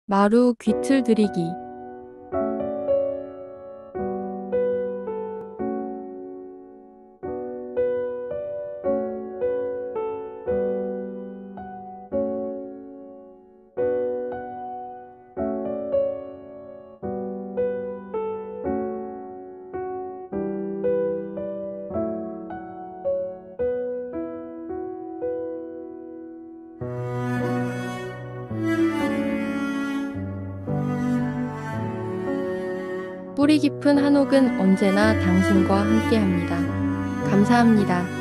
마루 귀틀 들이기. 뿌리 깊은 한옥은 언제나 당신과 함께합니다. 감사합니다.